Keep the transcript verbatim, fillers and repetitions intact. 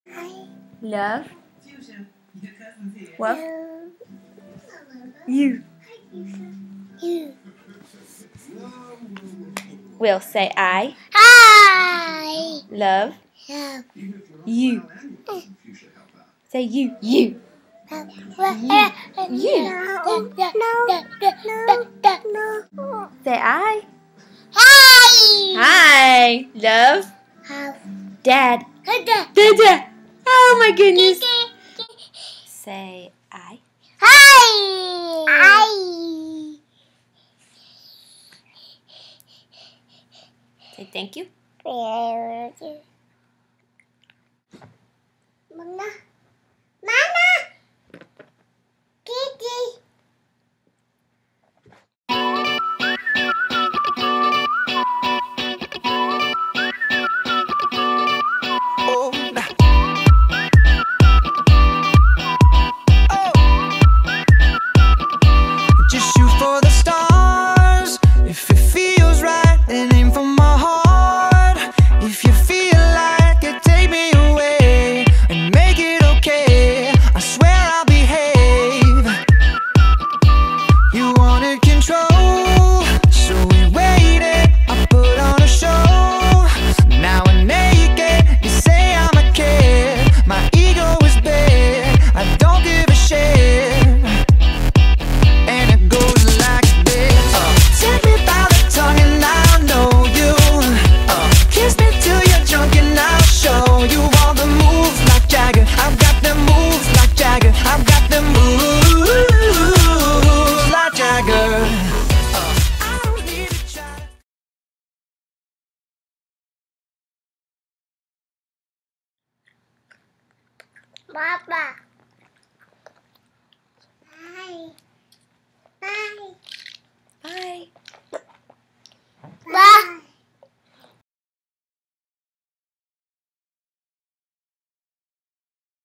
Love. What? You. You. We'll say I. Hi. Love. Love. You. Say you. You. You. You. No. No. No. Say I. Hi. Hi. Love. How? Dad. Dada. Dada. Oh my goodness. Say I. Hi. Hi. Say thank you. Mana? Mana? Kitty. Just shoot for the stars. If it feels right, then aim for my heart. If you feel like it, take me away and make it okay. I swear I'll behave. You wanted control, so we waited. I put on a show. Now we're naked. You say I'm a kid. My ego is big. I don't give a shit. Papa. Hi.